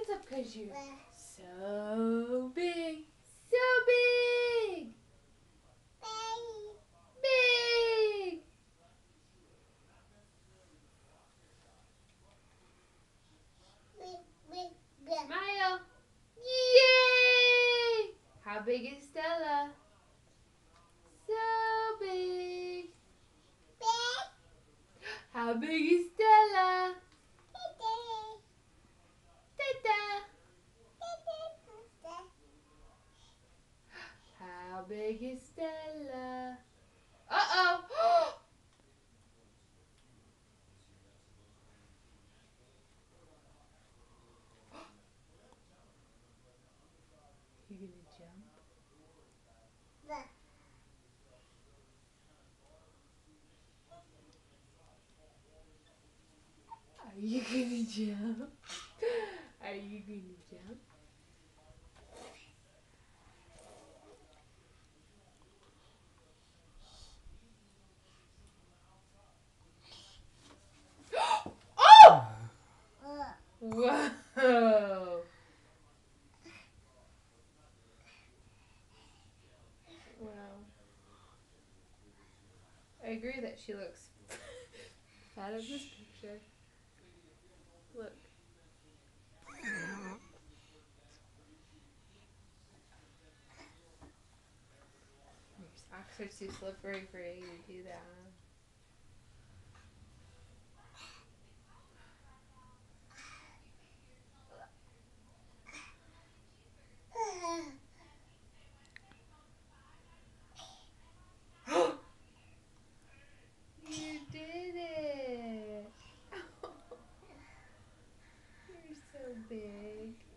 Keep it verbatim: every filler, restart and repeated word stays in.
up because you're so big. So big. Big. Smile. Yay! How big is Stella? So big. How big is Stella? Dada. How big is Stella? Uh-oh. You gonna jump? Are you gonna jump? Are you gonna jump? Oh! Whoa! Wow. I agree that she looks fat in this picture. Look. Your socks are too slippery for you to do that. You did it! You're so big.